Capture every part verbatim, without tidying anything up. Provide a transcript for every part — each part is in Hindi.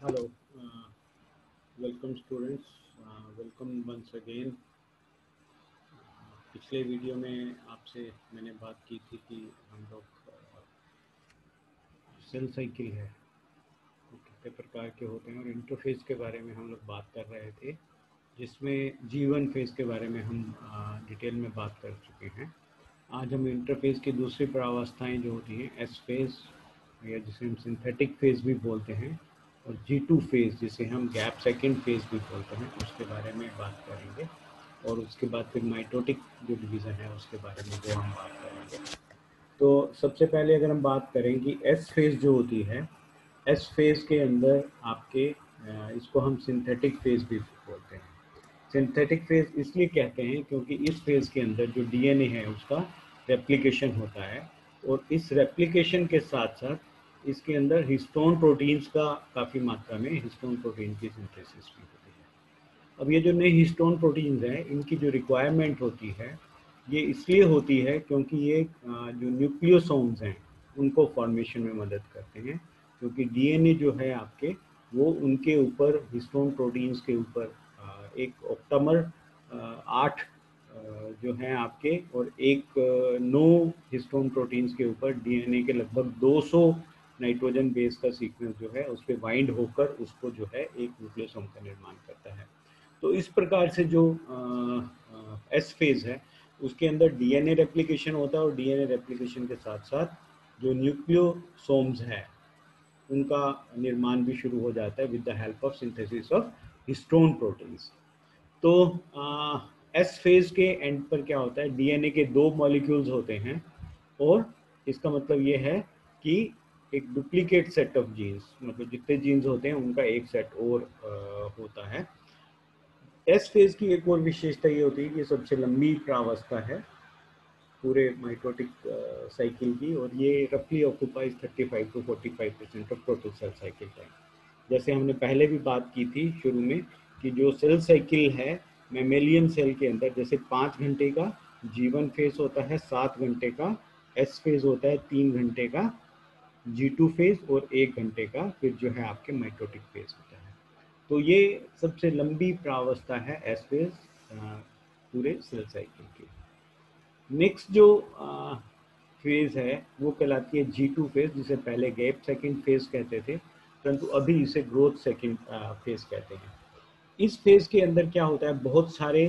Hello, uh, welcome students, uh, welcome once again. पिछले वीडियो में आपसे मैंने बात की थी कि हम लोग सेल साइकिल है वो कितने प्रकार के होते हैं और इंटरफेस के बारे में हम लोग बात कर रहे थे, जिसमें जीवन फेज के बारे में हम डिटेल में बात कर चुके हैं। आज हम इंटरफेस की दूसरी प्रावस्थाएं जो होती हैं एस फेज या जिसे हम सिंथेटिक फेज भी बोलते हैं और जी टू फेज जिसे हम गैप सेकेंड फेज भी बोलते हैं उसके बारे में बात करेंगे। और उसके बाद फिर माइटोटिक जो डिवीज़न है उसके बारे में वो हम बात करेंगे। तो सबसे पहले अगर हम बात करें कि एस फेज जो होती है, एस फेज के अंदर आपके इसको हम सिंथेटिक फेज भी बोलते हैं। सिंथेटिक फेज इसलिए कहते हैं क्योंकि इस फेज के अंदर जो डीएनए है उसका रेप्लिकेशन होता है और इस रेप्लिकेशन के साथ साथ इसके अंदर हिस्टोन प्रोटीन्स का काफ़ी मात्रा में हिस्टोन प्रोटीन की सिंथेसिस भी होती है। अब ये जो नए हिस्टोन प्रोटीन्स हैं इनकी जो रिक्वायरमेंट होती है ये इसलिए होती है क्योंकि ये जो न्यूक्लियोसोम्स हैं उनको फॉर्मेशन में मदद करते हैं, क्योंकि डीएनए जो है आपके वो उनके ऊपर हिस्टोन प्रोटीन्स के ऊपर एक ऑक्टामर आठ जो हैं आपके और एक नौ हिस्टोन प्रोटीन्स के ऊपर डीएनए के लगभग दो सौ नाइट्रोजन बेस का सीक्वेंस जो है उस पर बाइंड होकर उसको जो है एक न्यूक्लियोसोम का निर्माण करता है। तो इस प्रकार से जो एस फेज है उसके अंदर डीएनए रेप्लिकेशन होता है और डीएनए रेप्लिकेशन के साथ साथ जो न्यूक्लियोसोम्स है उनका निर्माण भी शुरू हो जाता है with the help of synthesis of histone proteins. तो एस फेज के एंड पर क्या होता है, डीएनए के दो मॉलिक्यूल्स होते हैं और इसका मतलब ये है कि एक डुप्लीकेट सेट ऑफ जीन्स, मतलब जितने जीन्स होते हैं उनका एक सेट और आ, होता है। एस फेज की एक और विशेषता ये होती है कि सबसे लंबी प्रावस्था है पूरे माइटोटिक साइकिल की और ये रफली occupies thirty five to forty five percent of total cell cycle time. जैसे हमने पहले भी बात की थी शुरू में कि जो सेल साइकिल है मैमेलियन सेल के अंदर जैसे पाँच घंटे का जीवन फेज होता है, सात घंटे का एस फेज होता है, तीन घंटे का जी टू फेज और एक घंटे का फिर जो है आपके माइटोटिक फेज होता है। तो ये सबसे लंबी प्रावस्था है एस फेज पूरे सेल साइकिल की। नेक्स्ट जो फेज है वो कहलाती है जी टू फेज, जिसे पहले गैप सेकेंड फेज कहते थे परंतु अभी इसे ग्रोथ सेकेंड फेज कहते हैं। इस फेज के अंदर क्या होता है, बहुत सारे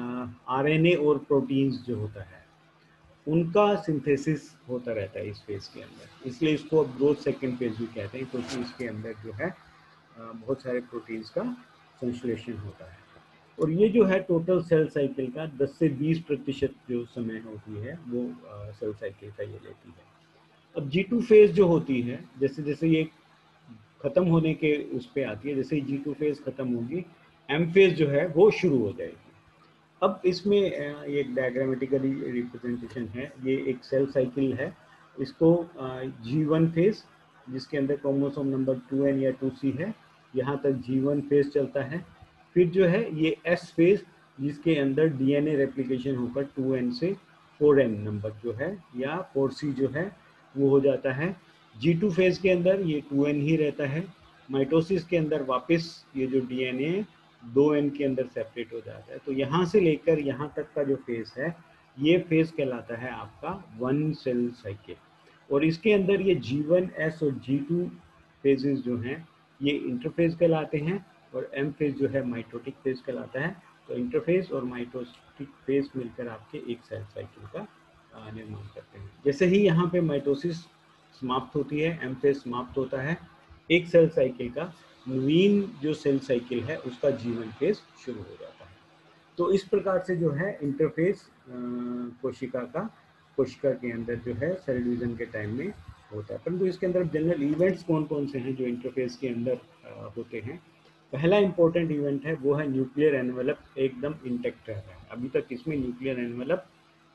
आरएनए और प्रोटीन्स जो होता है उनका सिंथेसिस होता रहता है इस फेज के अंदर, इसलिए इसको अब ग्रोथ सेकेंड फेज भी कहते हैं क्योंकि इसके अंदर जो है बहुत सारे प्रोटीन्स का संश्लेषण होता है। और ये जो है टोटल सेल साइकिल का दस से बीस प्रतिशत जो समय होती है वो सेल साइकिल का ये लेती है। अब जी टू फेज जो होती है जैसे जैसे ये खत्म होने के उस पर आती है, जैसे जी टू फेज खत्म होगी एम फेज जो है वो शुरू हो जाएगी। अब इसमें ये एक डायग्रामेटिकली रिप्रेजेंटेशन है, ये एक सेल साइकिल है, इसको जी वन फेज जिसके अंदर क्रोमोसोम नंबर टू एन या टू सी है यहाँ तक जी वन फेज चलता है। फिर जो है ये एस फेज जिसके अंदर डीएनए रेप्लिकेशन होकर टू एन से फोर एन नंबर जो है या फोर सी जो है वो हो जाता है। जी टू फेज के अंदर ये टू एन ही रहता है। माइटोसिस के अंदर वापस ये जो डीएनए दो एन के अंदर सेपरेट हो जाता है। तो यहाँ से लेकर यहाँ तक का जो फेज है ये फेज कहलाता है आपका वन सेल साइकिल। और इसके अंदर ये जी वन एस और जी टू फेजेस जो हैं ये इंटरफेज कहलाते हैं और एम फेज जो है माइटोटिक फेज कहलाता है। तो इंटरफेज और माइटोटिक फेज मिलकर आपके एक सेल साइकिल का निर्माण करते हैं। जैसे ही यहाँ पे माइटोसिस समाप्त होती है, एम फेज समाप्त होता है, एक सेल साइकिल का नवीन जो सेल साइकिल है उसका जीवन फेज शुरू हो जाता है। तो इस प्रकार से जो है इंटरफेस कोशिका का कोशिका के अंदर जो है सेल डिवीजन के टाइम में होता है। परंतु इसके अंदर जनरल इवेंट्स कौन कौन से हैं जो इंटरफेस के अंदर होते हैं। पहला इंपॉर्टेंट इवेंट है वो है न्यूक्लियर एनवेलप एकदम इंटैक्ट रह रहा है। अभी तक इसमें न्यूक्लियर एनवेलप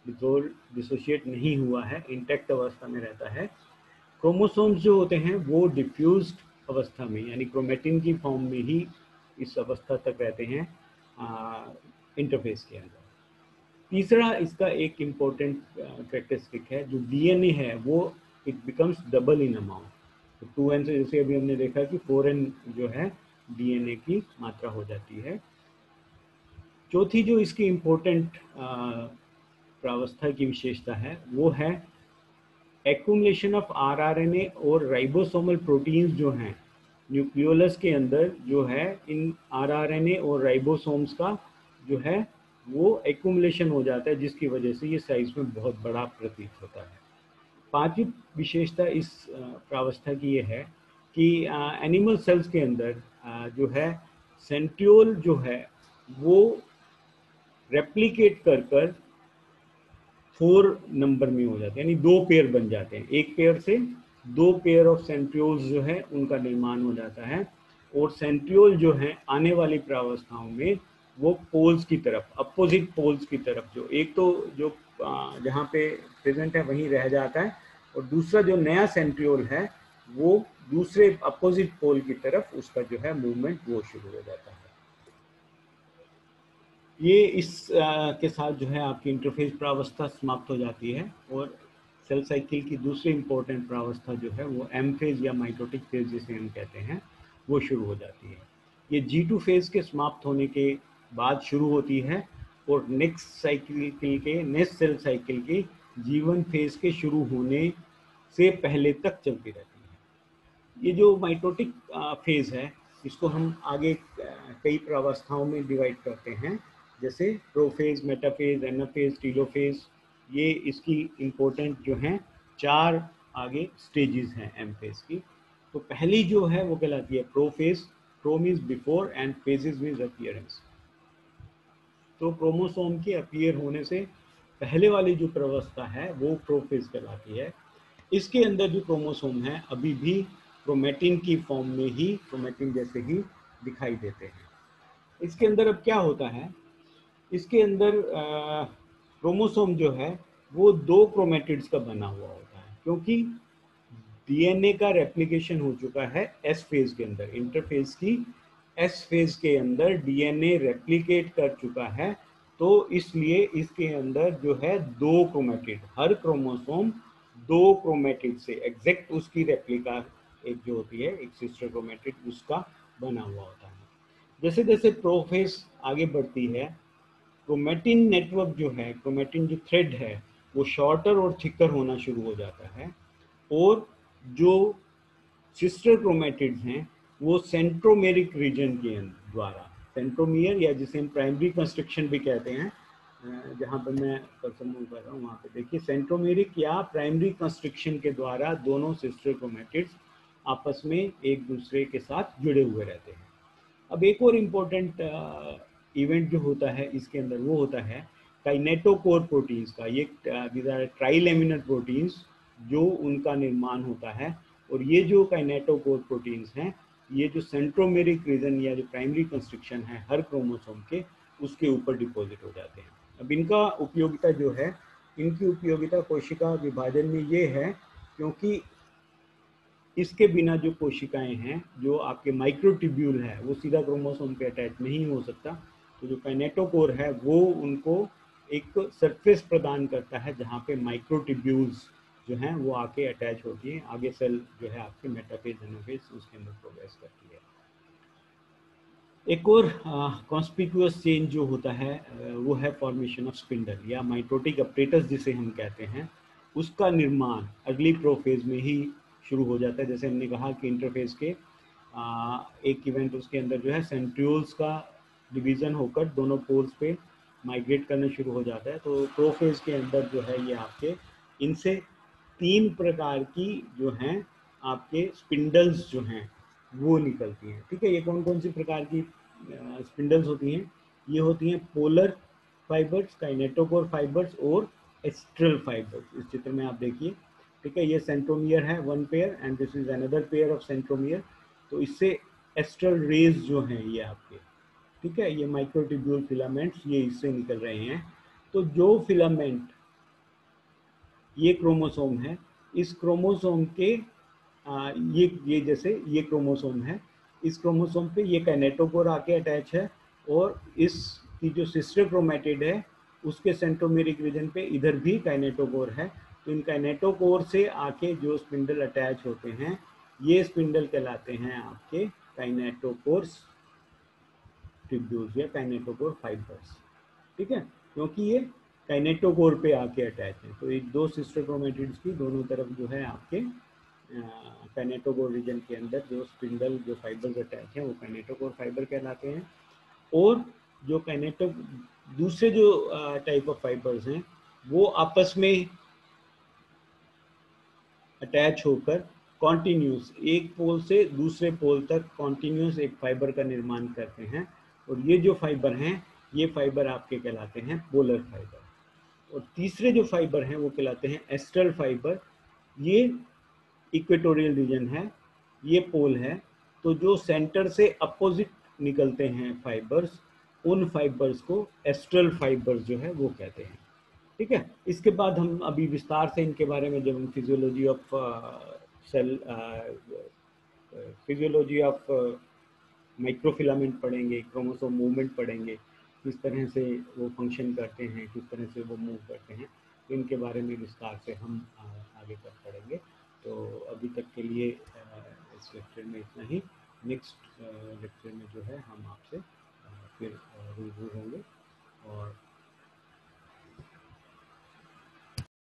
डिसोशिएट नहीं हुआ है, इंटैक्ट अवस्था में रहता है। क्रोमोसोम्स जो होते हैं वो डिफ्यूज्ड अवस्था में यानी क्रोमेटिन की फॉर्म में ही इस अवस्था तक रहते हैं इंटरफेस के अंदर। तीसरा इसका एक इम्पोर्टेंट कैरेक्टरिस्टिक है, जो डीएनए है वो it becomes double in amount. तो टू एन से जैसे अभी हमने देखा कि फोर एन जो है डीएनए की मात्रा हो जाती है। चौथी जो इसकी इम्पोर्टेंट प्रावस्था की विशेषता है वो है एक्यूमुलेशन ऑफ आरआरएनए और राइबोसोमल प्रोटीन्स जो हैं न्यूक्लियोलस के अंदर जो है, इन आरआरएनए और राइबोसोम्स का जो है वो एक्यूमुलेशन हो जाता है, जिसकी वजह से ये साइज में बहुत बड़ा प्रतीत होता है। पांचवी विशेषता इस प्रावस्था की ये है कि एनिमल सेल्स के अंदर आ, जो है सेंट्रियोल जो है वो रेप्लिकेट कर कर फोर नंबर में हो जाते हैं, यानी दो पेयर बन जाते हैं। एक पेयर से दो पेयर ऑफ सेंट्रियोल्स जो है उनका निर्माण हो जाता है, और सेंट्रियोल जो है आने वाली प्रावस्थाओं में वो पोल्स की तरफ, अपोजिट पोल्स की तरफ, जो एक तो जो जहाँ पे प्रेजेंट है वहीं रह जाता है, और दूसरा जो नया सेंट्रियोल है वो दूसरे अपोजिट पोल की तरफ उसका जो है मूवमेंट वो शुरू हो जाता है। ये इस आ, के साथ जो है आपकी इंटरफेज प्रावस्था समाप्त हो जाती है, और सेल साइकिल की दूसरी इंपॉर्टेंट प्रावस्था जो है वो एम फेज या माइटोटिक फेज जिसे हम कहते हैं वो शुरू हो जाती है। ये जी टू फेज के समाप्त होने के बाद शुरू होती है, और नेक्स्ट साइकिल के नेक्स्ट सेल साइकिल के जीवन फेज के शुरू होने से पहले तक चलती रहती है। ये जो माइटोटिक फेज है इसको हम आगे कई प्रावस्थाओं में डिवाइड करते हैं, जैसे प्रोफेज, मेटाफेज, एनाफेज, टीलोफेज। ये इसकी इम्पोर्टेंट जो हैं चार आगे स्टेजेस हैं एम फेज की। तो पहली जो है वो कहलाती है prophase. Pro means before and phases means appearance. तो क्रोमोसोम के अपीयर होने से पहले वाली जो प्रावस्था है वो प्रोफेज कहलाती है। इसके अंदर जो क्रोमोसोम है अभी भी क्रोमेटिन की फॉर्म में ही, क्रोमेटिन जैसे ही दिखाई देते हैं। इसके अंदर अब क्या होता है, इसके अंदर क्रोमोसोम जो है वो दो क्रोमेटिड्स का बना हुआ होता है, क्योंकि डीएनए का रेप्लिकेशन हो चुका है एस फेज के अंदर। इंटरफेज की एस फेज के अंदर डीएनए रेप्लिकेट कर चुका है, तो इसलिए इसके अंदर जो है दो क्रोमेटिड, हर क्रोमोसोम दो क्रोमेटिड से एग्जैक्ट उसकी रेप्लिका एक जो होती है, एक सिस्टर क्रोमेटिड उसका बना हुआ होता है। जैसे जैसे प्रोफेज आगे बढ़ती है, क्रोमेटिन नेटवर्क जो है, क्रोमेटिन जो थ्रेड है वो शॉर्टर और थिकर होना शुरू हो जाता है, और जो सिस्टर क्रोमेटिड्स हैं वो सेंट्रोमेरिक रीजन के द्वारा, सेंट्रोमियर या जिसे हम प्राइमरी कंस्ट्रक्शन भी कहते हैं, जहाँ पर मैं कर्सर मूव कर रहा हूँ वहाँ पे देखिए, सेंट्रोमेरिक या प्राइमरी कंस्ट्रक्शन के द्वारा दोनों सिस्टर क्रोमेटिड्स आपस में एक दूसरे के साथ जुड़े हुए रहते हैं। अब एक और इम्पोर्टेंट इवेंट जो होता है इसके अंदर वो होता है काइनेटोकोर प्रोटीन्स का। ये ट्राइलेमिनर प्रोटीन्स जो उनका निर्माण होता है, और ये जो काइनेटोकोर प्रोटीन्स हैं ये जो सेंट्रोमेरिक रीजन या जो प्राइमरी कंस्ट्रक्शन है हर क्रोमोसोम के, उसके ऊपर डिपॉजिट हो जाते हैं। अब इनका उपयोगिता जो है, इनकी उपयोगिता कोशिका विभाजन में ये है, क्योंकि इसके बिना जो कोशिकाएं हैं, जो आपके माइक्रोट्यूब्यूल है वो सीधा क्रोमोसोम पे अटैच नहीं हो सकता। तो जो काइनेटोकोर है वो उनको एक सरफेस प्रदान करता है जहाँ पे माइक्रोट्यूब्यूल्स जो हैं वो आके अटैच होती हैं, आगे सेल जो है आपके मेटाफेज, एनाफेज उसके अंदर प्रोग्रेस करती है। एक और कॉन्स्पिक्यूअस चेंज जो होता है वो है फॉर्मेशन ऑफ स्पिंडल या माइटोटिक अपरेटस जिसे हम कहते हैं। उसका निर्माण अगली प्रोफेज में ही शुरू हो जाता है। जैसे हमने कहा कि इंटरफेज के आ, एक इवेंट उसके अंदर जो है सेंट्रियोल्स का डिवीज़न होकर दोनों पोल्स पे माइग्रेट करना शुरू हो जाता है। तो प्रोफेज के अंदर जो है ये आपके इनसे तीन प्रकार की जो हैं आपके स्पिंडल्स जो हैं वो निकलती हैं। ठीक है, ये कौन कौन सी प्रकार की स्पिंडल्स होती हैं? ये होती हैं पोलर फाइबर्स, काइनेटोकोर फाइबर्स और एस्ट्रल फाइबर्स। इस चित्र में आप देखिए, ठीक है, ये सेंट्रोमियर है one pair and this is another pair of centromere. तो इससे एस्ट्रल रेज जो हैं ये आपके, ठीक है, ये माइक्रोट्यूब्यूल फिलामेंट्स ये इससे निकल रहे हैं। तो जो फिलामेंट ये क्रोमोसोम है, इस क्रोमोसोम के आ, ये ये जैसे ये क्रोमोसोम है, इस क्रोमोसोम पे ये काइनेटोकोर आके अटैच है, और इसकी जो सिस्टर क्रोमेटिड है उसके सेंट्रोमेरिक रीजन पे इधर भी काइनेटोकोर है। तो इन काइनेटोकोर से आके जो स्पिंडल अटैच होते हैं ये स्पिंडल कहलाते हैं आपके काइनेटोकोर्स ट्यूब्यूल्स या काइनेटोकोर फाइबर्स, ठीक है, क्योंकि ये काइनेटोकोर पे आके अटैच है। तो एक दो सिस्टर क्रोमेटिड्स की दोनों तरफ जो है आपके काइनेटोकोर रीजन के अंदर जो स्पिंडल जो फाइबर्स अटैच हैं वो काइनेटोकोर फाइबर कहलाते हैं। और जो काइनेटो दूसरे जो टाइप ऑफ फाइबर्स हैं वो आपस में अटैच होकर कॉन्टिन्यूस एक पोल से दूसरे पोल तक कॉन्टिन्यूस एक फाइबर का निर्माण करते हैं। और ये जो फाइबर हैं ये फाइबर आपके कहलाते हैं पोलर फाइबर। और तीसरे जो फाइबर हैं वो कहलाते हैं एस्ट्रल फाइबर। ये इक्वेटोरियल रीजन है, ये पोल है, तो जो सेंटर से अपोजिट निकलते हैं फाइबर्स, उन फाइबर्स को एस्ट्रल फाइबर्स जो है वो कहते हैं, ठीक है। इसके बाद हम अभी विस्तार से इनके बारे में जब हम physiology of cell physiology of microfilament पढ़ेंगे, क्रोमोसोम मूवमेंट पढ़ेंगे, किस तरह से वो फंक्शन करते हैं, किस तरह से वो मूव करते हैं, तो इनके बारे में विस्तार से हम आगे तक पढ़ेंगे। तो अभी तक के लिए इस लेक्चर में इतना ही। नेक्स्ट लेक्चर में जो है हम आपसे फिर रूबरू होंगे और